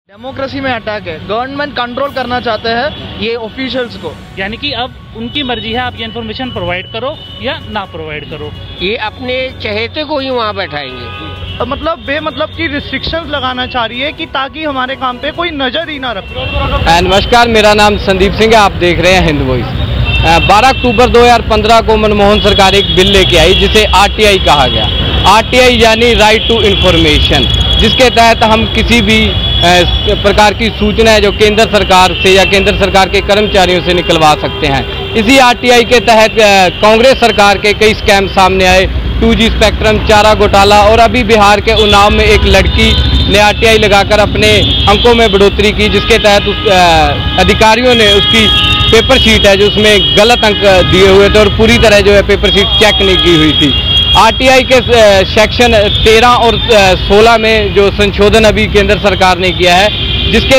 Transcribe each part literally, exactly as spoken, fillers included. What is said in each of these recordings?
Democracy में attack है। Government control करना चाहते हैं ये ऑफिशियल्स को, यानी कि अब उनकी मर्जी है आप ये इन्फॉर्मेशन प्रोवाइड करो या ना प्रोवाइड करो। ये अपने चहेते को ही वहाँ बैठाएंगे, मतलब बेमतलब की रिस्ट्रिक्शंस लगाना चाह रही है कि ताकि हमारे काम पे कोई नजर ही ना रखे। नमस्कार, मेरा नाम संदीप सिंह है, आप देख रहे हैं हिंद वॉइस। बारह अक्टूबर दो हज़ार पंद्रह को मनमोहन सरकार एक बिल लेके आई जिसे आरटीआई कहा गया। आरटीआई यानी राइट टू इंफॉर्मेशन, जिसके तहत हम किसी भी प्रकार की सूचनाएं जो केंद्र सरकार से या केंद्र सरकार के कर्मचारियों से निकलवा सकते हैं। इसी आरटीआई के तहत कांग्रेस सरकार के कई स्कैम सामने आए, टू जी स्पेक्ट्रम, चारा घोटाला, और अभी बिहार के उन्नाव में एक लड़की ने आरटीआई लगाकर अपने अंकों में बढ़ोतरी की, जिसके तहत उस अधिकारियों ने उसकी पेपर शीट है जो उसमें गलत अंक दिए हुए थे और पूरी तरह जो है पेपर शीट चेक नहीं की हुई थी। आरटीआई के सेक्शन तेरह और सोलह में जो संशोधन अभी केंद्र सरकार ने किया है, जिसके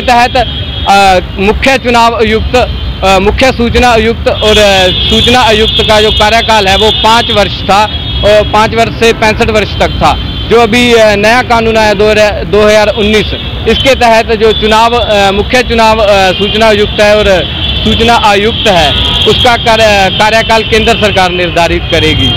तहत मुख्य चुनाव आयुक्त, मुख्य सूचना आयुक्त और सूचना आयुक्त का जो कार्यकाल है वो पाँच वर्ष था और पाँच वर्ष से पैंसठ वर्ष तक था। जो अभी नया कानून आया दो हज़ार उन्नीस, इसके तहत जो चुनाव मुख्य चुनाव सूचना आयुक्त है और सूचना आयुक्त है उसका कार्यकाल केंद्र सरकार निर्धारित करेगी।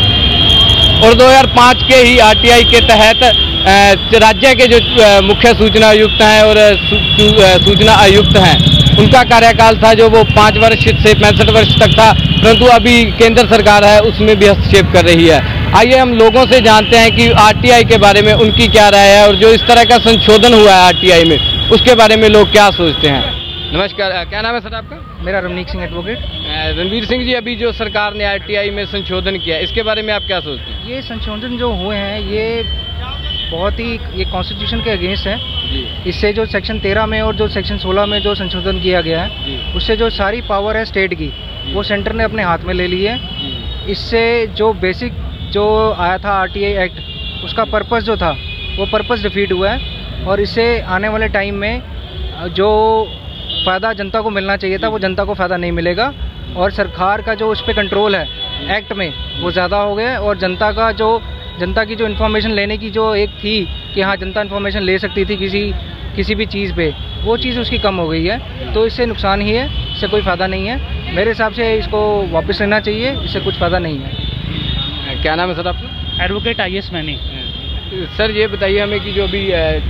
और दो हज़ार पाँच के ही आरटीआई के तहत राज्य के जो मुख्य सूचना आयुक्त हैं और सूचना आयुक्त हैं उनका कार्यकाल था जो वो पाँच वर्ष से पैंसठ वर्ष तक था, परंतु अभी केंद्र सरकार है उसमें भी हस्तक्षेप कर रही है। आइए हम लोगों से जानते हैं कि आरटीआई के बारे में उनकी क्या राय है और जो इस तरह का संशोधन हुआ है आरटीआई में उसके बारे में लोग क्या सोचते हैं। नमस्कार, क्या नाम है सर आपका? मेरा रमनीक सिंह एडवोकेट। रणवीर सिंह जी, अभी जो सरकार ने आरटीआई में संशोधन किया इसके बारे में आप क्या सोचते हैं? ये संशोधन जो हुए हैं ये बहुत ही ये कॉन्स्टिट्यूशन के अगेंस्ट है। इससे जो सेक्शन तेरह में और जो सेक्शन सोलह में जो संशोधन किया गया है उससे जो सारी पावर है स्टेट की वो सेंटर ने अपने हाथ में ले ली है। इससे जो बेसिक जो आया था आरटीआई एक्ट उसका पर्पस जो था वो पर्पस डिफीट हुआ है और इससे आने वाले टाइम में जो फ़ायदा जनता को मिलना चाहिए था वो जनता को फ़ायदा नहीं मिलेगा और सरकार का जो उस पर कंट्रोल है एक्ट में वो ज़्यादा हो गया है और जनता का जो जनता की जो इन्फॉर्मेशन लेने की जो एक थी कि हाँ जनता इन्फॉर्मेशन ले सकती थी किसी किसी भी चीज़ पे, वो चीज़ उसकी कम हो गई है। तो इससे नुकसान ही है, इससे कोई फ़ायदा नहीं है। मेरे हिसाब से इसको वापस लेना चाहिए, इससे कुछ फ़ायदा नहीं है। क्या नाम है सर आपका? Advocate I S Maini. Sir ये बताइए हमें कि जो अभी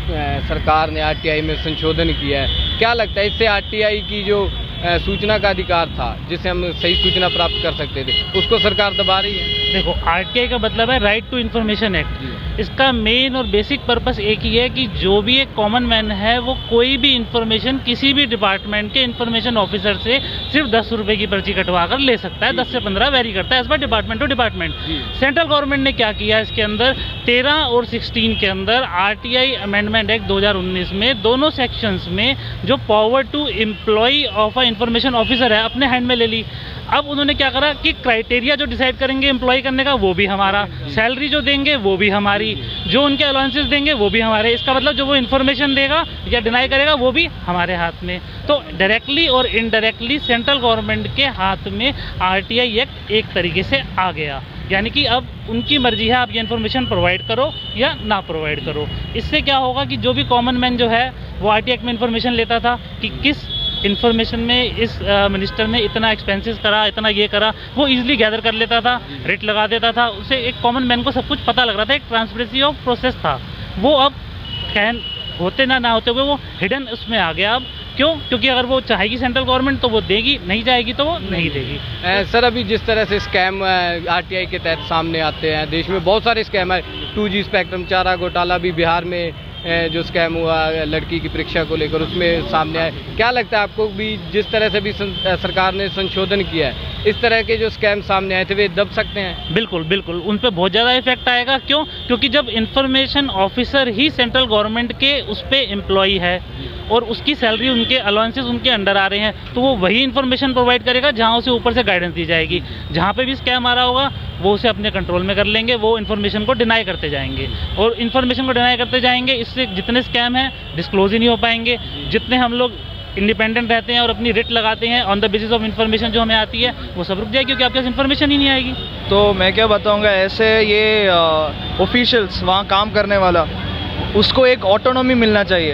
सरकार ने आरटीआई में संशोधन किया है, क्या लगता है इससे आरटीआई की जो सूचना का अधिकार था जिससे हम सही सूचना प्राप्त कर सकते थे उसको सरकार दबा रही है? देखो, आरटीआई का मतलब है राइट टू इन्फॉर्मेशन एक्ट। इसका मेन और बेसिक पर्पस एक ही है कि जो भी एक कॉमन मैन है वो कोई भी इंफॉर्मेशन किसी भी डिपार्टमेंट के इंफॉर्मेशन ऑफिसर से सिर्फ दस रुपए की पर्ची कटवा कर ले सकता है। दस से पंद्रह वेरी करता है इस बार department to department. Central government ने क्या किया इसके अंदर, तेरह और सिक्सटीन के अंदर आरटीआई अमेंडमेंट एक्ट दो हज़ार उन्नीस में दोनों सेक्शंस में जो power to employ of a information officer है अपने हैंड में ले ली। अब उन्होंने क्या करा कि क्राइटेरिया जो डिसाइड करेंगे एम्प्लॉय करने का वो भी हमारा, सैलरी जो देंगे वो भी हमारी, जो उनके अलाउंसेस देंगे वो भी हमारे। इसका मतलब जो वो इन्फॉर्मेशन देगा या डिनाई करेगा वो भी हमारे हाथ में। तो डायरेक्टली और इनडायरेक्टली सेंट्रल गवर्नमेंट के हाथ में आरटीआई एक्ट एक तरीके से आ गया, यानी कि अब उनकी मर्जी है आप ये इन्फॉर्मेशन प्रोवाइड करो या ना प्रोवाइड करो। इससे क्या होगा कि जो भी कॉमन मैन जो है वो आरटीआई एक्ट में इन्फॉर्मेशन लेता था कि किस इन्फॉर्मेशन में इस मिनिस्टर ने इतना एक्सपेंसेस करा, इतना ये करा, वो इजीली गैदर कर लेता था, रेट लगा देता था। उससे एक कॉमन मैन को सब कुछ पता लग रहा था, एक ट्रांसपेरेंसी ऑफ प्रोसेस था। वो अब कैन होते ना ना होते हुए वो हिडन उसमें आ गया। अब क्यों? क्योंकि अगर वो चाहेगी सेंट्रल गवर्नमेंट तो वो देगी, नहीं चाहेगी तो वो नहीं देगी। सर अभी जिस तरह से स्कैम आरटीआई के तहत सामने आते हैं, देश में बहुत सारे स्कैम है, टू जी स्पेक्ट्रम, चारा घोटाला भी बिहार में जो स्कैम हुआ लड़की की परीक्षा को लेकर उसमें सामने आए। क्या लगता है आपको भी जिस तरह से भी सरकार ने संशोधन किया है इस तरह के जो स्कैम सामने आए थे वे दब सकते हैं? बिल्कुल बिल्कुल, उन पर बहुत ज़्यादा इफेक्ट आएगा। क्यों? क्योंकि जब इंफॉर्मेशन ऑफिसर ही सेंट्रल गवर्नमेंट के उस पर एम्प्लॉय है और उसकी सैलरी, उनके अलाउंसेस उनके अंडर आ रहे हैं, तो वो वही इन्फॉर्मेशन प्रोवाइड करेगा जहाँ उसे ऊपर से गाइडेंस दी जाएगी। जहाँ पे भी स्कैम आ रहा होगा वो उसे अपने कंट्रोल में कर लेंगे, वो इन्फॉर्मेशन को डिनाई करते जाएंगे और इन्फॉर्मेशन को डिनाई करते जाएंगे। इससे जितने स्कैम हैं डिस्क्लोज ही नहीं हो पाएंगे। जितने हम लोग इंडिपेंडेंट रहते हैं और अपनी रेट लगाते हैं on the basis of information जो हमें आती है वो सब रुक जाएगी क्योंकि आपके पास इन्फॉर्मेशन ही नहीं आएगी। तो मैं क्या बताऊंगा, ऐसे ये ऑफिशियल्स वहाँ काम करने वाला उसको एक ऑटोनॉमी मिलना चाहिए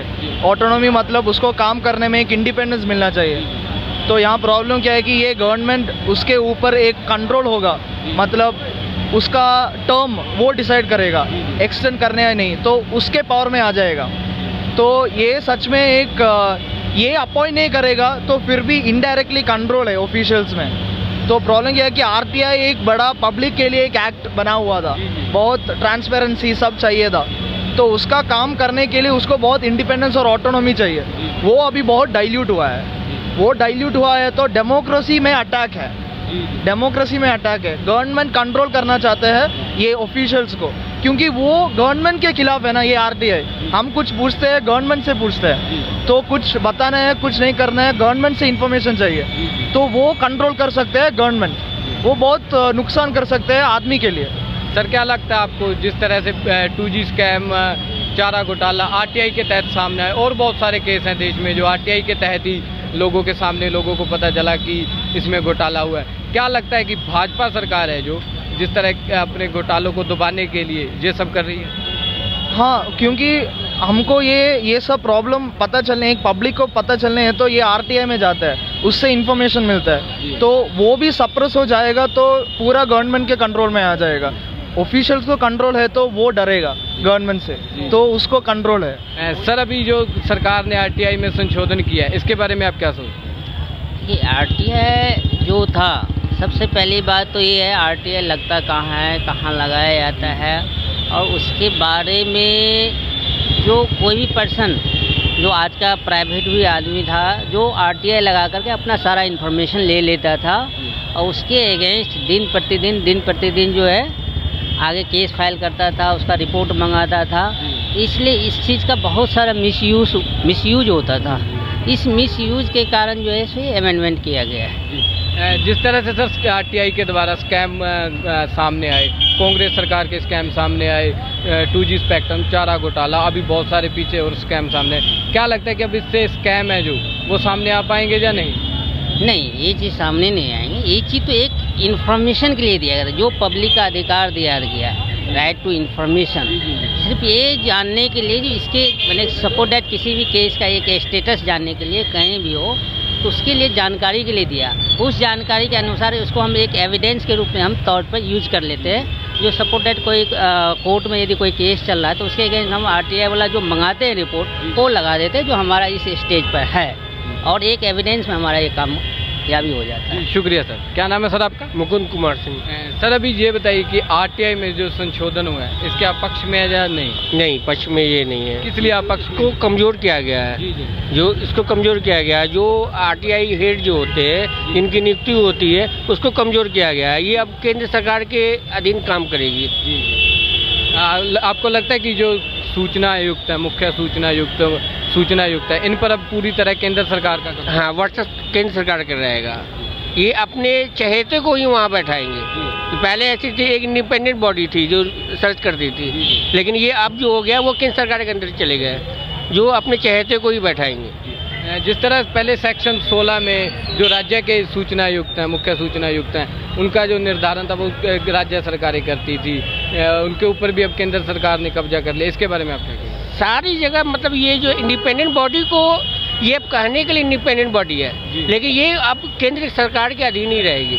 ऑटोनॉमी मतलब उसको काम करने में एक इंडिपेंडेंस मिलना चाहिए। तो यहाँ प्रॉब्लम क्या है कि ये गवर्नमेंट उसके ऊपर एक कंट्रोल होगा, मतलब उसका टर्म वो डिसाइड करेगा एक्सटेंड करने या नहीं, तो उसके पावर में आ जाएगा। तो ये सच में एक ये अपॉइंट नहीं करेगा तो फिर भी इनडायरेक्टली कंट्रोल है ऑफिशियल्स में। तो प्रॉब्लम यह है कि आरटीआई एक बड़ा पब्लिक के लिए एक एक्ट बना हुआ था, बहुत ट्रांसपेरेंसी सब चाहिए था, तो उसका काम करने के लिए उसको बहुत इंडिपेंडेंस और ऑटोनॉमी चाहिए। वो अभी बहुत डाइल्यूट हुआ है, वो डाइल्यूट हुआ है तो डेमोक्रेसी में अटैक है, डेमोक्रेसी में अटैक है। गवर्नमेंट कंट्रोल करना चाहते हैं ये ऑफिशियल्स को, क्योंकि वो गवर्नमेंट के खिलाफ है ना ये आरटीआई। हम कुछ पूछते हैं गवर्नमेंट से पूछते हैं, तो कुछ बताना है कुछ नहीं करना है, गवर्नमेंट से इंफॉर्मेशन चाहिए, तो वो कंट्रोल कर सकते हैं गवर्नमेंट, वो बहुत नुकसान कर सकते हैं आदमी के लिए। सर क्या लगता है आपको, जिस तरह से टू जी स्कैम, चारा घोटाला आरटीआई के तहत सामने आए, और बहुत सारे केस हैं देश में जो आरटीआई के तहत ही लोगों के सामने लोगों को पता चला कि इसमें घोटाला हुआ है, क्या लगता है कि भाजपा सरकार है जो जिस तरह अपने घोटालों को दबाने के लिए ये सब कर रही है? हाँ, क्योंकि हमको ये ये सब प्रॉब्लम पता चलने, एक पब्लिक को पता चलने हैं तो ये आरटीआई में जाता है, उससे इन्फॉर्मेशन मिलता है, तो वो भी सप्रेस हो जाएगा तो पूरा गवर्नमेंट के कंट्रोल में आ जाएगा। ऑफिशियल्स को कंट्रोल है तो वो डरेगा गवर्नमेंट से, तो उसको कंट्रोल है। सर अभी जो सरकार ने आरटीआई में संशोधन किया है, इसके बारे में आप क्या सोचते हैं? ये आरटीआई जो था, सबसे पहली बात तो ये है आरटीआई लगता कहाँ है, कहाँ लगाया जाता है, और उसके बारे में जो कोई भी पर्सन जो आज का प्राइवेट भी आदमी था जो आरटीआई लगा करके अपना सारा इन्फॉर्मेशन ले लेता था, और उसके अगेंस्ट दिन प्रतिदिन दिन प्रतिदिन जो है आगे केस फाइल करता था, उसका रिपोर्ट मंगाता था। इसलिए इस चीज़ का बहुत सारा मिसयूज मिसयूज होता था। इस मिसयूज के कारण जो है इसे अमेंडमेंट किया गया है। जिस तरह से सर आरटीआई के द्वारा स्कैम सामने आए, कांग्रेस सरकार के स्कैम सामने आए, टू जी स्पेक्ट्रम, चारा घोटाला, अभी बहुत सारे पीछे और स्कैम सामने आए, क्या लगता है कि अब इससे स्कैम है जो वो सामने आ पाएंगे या नहीं? नहीं, ये चीज़ सामने नहीं आएंगे। ये चीज़ तो एक इन्फॉर्मेशन के लिए दिया गया था, जो पब्लिक का अधिकार दिया गया है, राइट टू इन्फॉर्मेशन, सिर्फ ये जानने के लिए जो इसके मैंने सपोर्ट दैट किसी भी केस का एक स्टेटस जानने के लिए कहीं भी हो तो उसके लिए जानकारी के लिए दिया। उस जानकारी के अनुसार उसको हम एक एविडेंस के रूप में हम तौर पर यूज कर लेते हैं। जो सपोर्ट दैट कोई कोर्ट में यदि कोई केस चल रहा है तो उसके अगेंस्ट हम आरटीआई वाला जो मंगाते हैं रिपोर्ट वो लगा देते हैं जो हमारा इस स्टेज पर है, और एक एविडेंस में हमारा ये काम या भी हो जाता है। शुक्रिया सर। क्या नाम है सर आपका? मुकुंद कुमार सिंह। सर अभी ये बताइए कि आरटीआई में जो संशोधन हुआ है इसके आप पक्ष में है या नहीं? नहीं, पक्ष में ये नहीं है। किस लिए आप पक्ष को कमजोर किया गया है? जी जी। जो इसको कमजोर किया गया है, जो आरटीआई हेड जो होते हैं इनकी नियुक्ति होती है उसको कमजोर किया गया है। ये अब केंद्र सरकार के अधीन काम करेगी। जी जी। आ, आपको लगता है कि जो सूचना आयुक्त है, मुख्य सूचना आयुक्त, सूचना आयुक्त है, इन पर अब पूरी तरह केंद्र सरकार का? हाँ, वर्चस्व केंद्र सरकार का रहेगा। ये अपने चहेते को ही वहाँ बैठाएंगे। तो पहले ऐसी थी, एक इंडिपेंडेंट बॉडी थी जो सर्च करती थी, लेकिन ये अब जो हो गया वो केंद्र सरकार के अंदर चले गए, जो अपने चहेते को ही बैठाएंगे। जिस तरह पहले सेक्शन सोलह में जो राज्य के सूचना आयुक्त हैं, मुख्य सूचना आयुक्त हैं, उनका जो निर्धारण था वो राज्य सरकारें करती थी, उनके ऊपर भी अब केंद्र सरकार ने कब्जा कर लिया, इसके बारे में आप क्या कहेंगे? सारी जगह मतलब ये जो इंडिपेंडेंट बॉडी को ये अब कहने के लिए इंडिपेंडेंट बॉडी है, लेकिन ये अब केंद्र सरकार के अधीन ही रहेगी।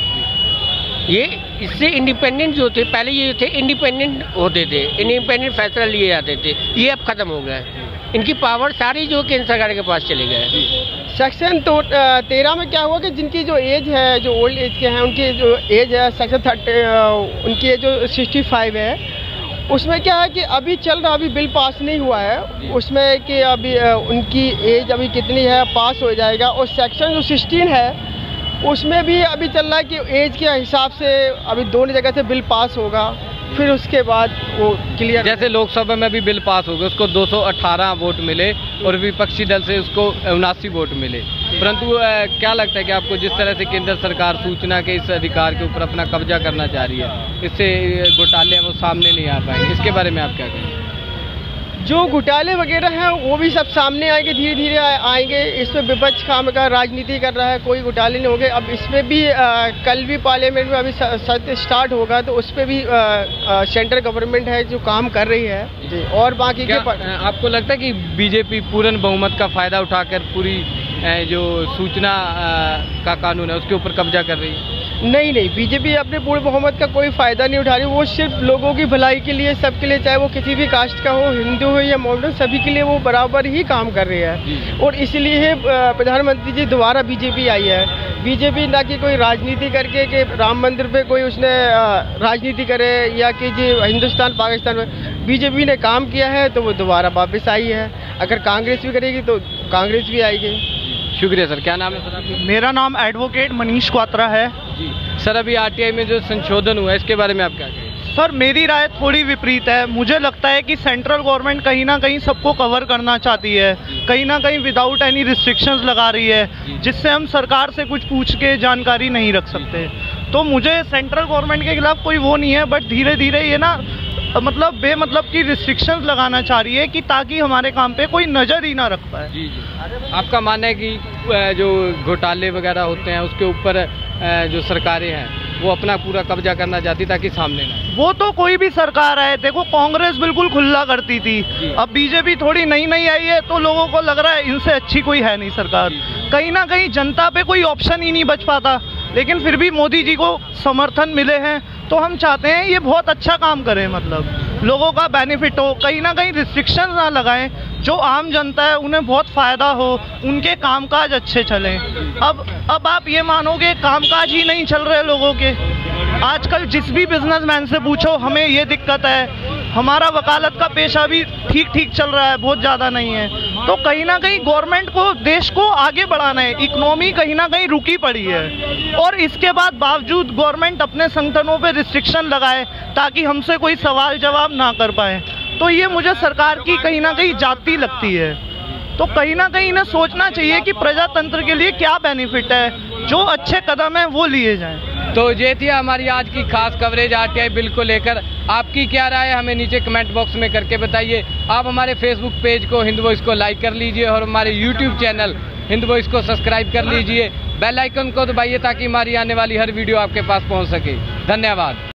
ये इससे इंडिपेंडेंट जो थे पहले, ये थे इंडिपेंडेंट होते थे, इंडिपेंडेंट फैसला लिए जाते थे, ये अब खत्म हो गया है। इनकी पावर सारी जो केंद्र सरकार के पास चले गए। सेक्शन तो तेरह में क्या हुआ कि जिनकी जो एज है, जो ओल्ड एज के हैं, उनकी जो एज है सेक्शन थर्टी, उनकी एज जो सिक्सटी फाइव है, उसमें क्या है कि अभी चल रहा, अभी बिल पास नहीं हुआ है उसमें कि अभी उनकी एज अभी कितनी है, पास हो जाएगा। और सेक्शन जो सिक्सटीन है उसमें भी अभी चल रहा है कि एज के हिसाब से अभी दोनों जगह से बिल पास होगा, फिर उसके बाद वो क्लियर। जैसे लोकसभा में भी बिल पास हो गया, उसको दो सौ अठारह वोट मिले और विपक्षी दल से उसको उनासी वोट मिले, परंतु क्या लगता है कि आपको जिस तरह से केंद्र सरकार सूचना के इस अधिकार के ऊपर अपना कब्जा करना चाह रही है, इससे घोटाले वो सामने नहीं आ पाएंगे, इसके बारे में आप क्या कहेंगे? जो घोटाले वगैरह हैं वो भी सब सामने आएंगे, धीरे धीरे आएंगे। इसमें विपक्ष काम का राजनीति कर रहा है, कोई घोटाले नहीं होंगे। अब इसमें भी आ, कल भी पार्लियामेंट में अभी सत्र स्टार्ट होगा तो उस पर भी आ, आ, सेंट्रल गवर्नमेंट है जो काम कर रही है जी। और बाकी क्या, के आपको लगता है कि बीजेपी पूर्ण बहुमत का फायदा उठाकर पूरी जो सूचना का कानून है उसके ऊपर कब्जा कर रही है? नहीं नहीं, बीजेपी अपने पूर्ण बहुमत का कोई फायदा नहीं उठा रही। वो सिर्फ लोगों की भलाई के लिए, सबके लिए, चाहे वो किसी भी कास्ट का हो, हिंदू हो या मॉडर्न, सभी के लिए वो बराबर ही काम कर रही है। और इसलिए प्रधानमंत्री जी दोबारा बीजेपी आई है। बीजेपी ना कि कोई राजनीति करके कि राम मंदिर पे कोई उसने राजनीति करे या कि जी हिंदुस्तान पाकिस्तान में, बीजेपी ने काम किया है तो वो दोबारा वापस आई है। अगर कांग्रेस भी करेगी तो कांग्रेस भी आएगी। शुक्रिया सर। क्या नाम है सर आपका? मेरा नाम एडवोकेट मनीष क्वात्रा है जी। सर, अभी आरटीआई में जो संशोधन हुआ है इसके बारे में आप क्या कहेंगे? सर, मेरी राय थोड़ी विपरीत है। मुझे लगता है कि सेंट्रल गवर्नमेंट कहीं ना कहीं सबको कवर करना चाहती है, कहीं ना कहीं विदाउट एनी रिस्ट्रिक्शंस लगा रही है, जिससे हम सरकार से कुछ पूछ के जानकारी नहीं रख सकते। तो मुझे सेंट्रल गवर्नमेंट के खिलाफ कोई वो नहीं है, बट धीरे धीरे ये ना मतलब बेमतलब की रिस्ट्रिक्शंस लगाना चाह रही है कि ताकि हमारे काम पे कोई नज़र ही ना रख पाए। जी जी। आपका मानना है कि जो घोटाले वगैरह होते हैं उसके ऊपर जो सरकारें हैं वो अपना पूरा कब्जा करना चाहती ताकि सामने ना? वो तो कोई भी सरकार है, देखो कांग्रेस बिल्कुल खुला करती थी, अब बीजेपी थोड़ी नई नई आई है तो लोगों को लग रहा है इनसे अच्छी कोई है नहीं सरकार। कहीं ना कहीं जनता पे कोई ऑप्शन ही नहीं बच पाता, लेकिन फिर भी मोदी जी को समर्थन मिले हैं तो हम चाहते हैं ये बहुत अच्छा काम करें, मतलब लोगों का बेनिफिट हो, कहीं ना कहीं रिस्ट्रिक्शन ना लगाएं, जो आम जनता है उन्हें बहुत फ़ायदा हो, उनके कामकाज अच्छे चलें। अब अब आप ये मानोगे कामकाज ही नहीं चल रहे लोगों के। आजकल जिस भी बिजनेसमैन से पूछो हमें ये दिक्कत है, हमारा वकालत का पेशा भी ठीक ठीक चल रहा है, बहुत ज़्यादा नहीं है। तो कहीं ना कहीं गवर्नमेंट को देश को आगे बढ़ाना है, इकोनॉमी कहीं ना कहीं रुकी पड़ी है, और इसके बाद बावजूद गवर्नमेंट अपने संगठनों पे रिस्ट्रिक्शन लगाए ताकि हमसे कोई सवाल जवाब ना कर पाए, तो ये मुझे सरकार की कहीं ना कहीं जाती लगती है। तो कहीं ना कहीं इन्हें सोचना चाहिए कि प्रजातंत्र के लिए क्या बेनिफिट है, जो अच्छे कदम हैं वो लिए जाएं। तो ये थी हमारी आज की खास कवरेज आरटीआई बिल को लेकर। आपकी क्या राय है हमें नीचे कमेंट बॉक्स में करके बताइए। आप हमारे फेसबुक पेज को हिंद वॉइस को लाइक कर लीजिए और हमारे यूट्यूब चैनल हिंद वॉइस को सब्सक्राइब कर लीजिए। बेल आइकन को दबाइए ताकि हमारी आने वाली हर वीडियो आपके पास पहुंच सके। धन्यवाद।